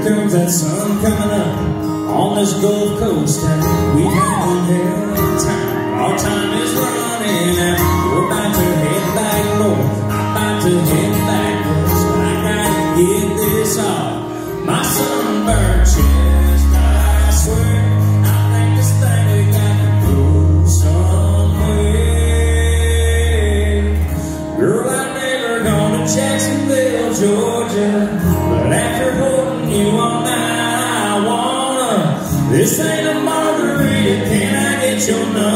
comes that sun coming up on this Gulf Coast, and we've had one hell of a time. Our time is running out. We're about to head back north. I'm about to head back west. I gotta get this off my sunburned chest. I swear, I think this thing we got to go somewhere. Girl, I'm never going to Jacksonville, Georgia, but after holding you all night, I wanna. This ain't a margarita, can I get your number?